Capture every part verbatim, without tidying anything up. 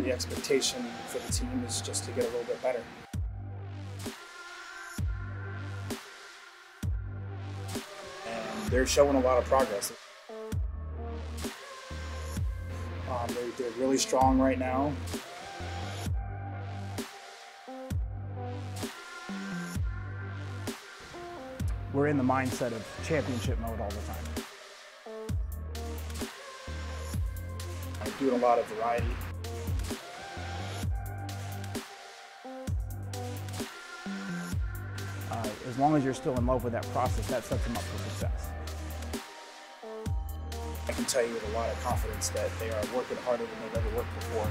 the expectation for the team is just to get a little bit better. And they're showing a lot of progress. Um, they're, they're really strong right now. We're in the mindset of championship mode all the time. I'm doing a lot of variety. Uh, as long as you're still in love with that process, that sets them up for success. I can tell you with a lot of confidence that they are working harder than they've ever worked before.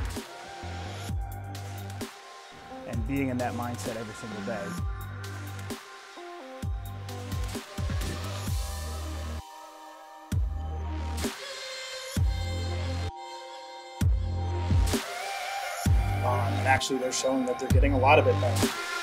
And being in that mindset every single day. Um, and actually they're showing that they're getting a lot of it better.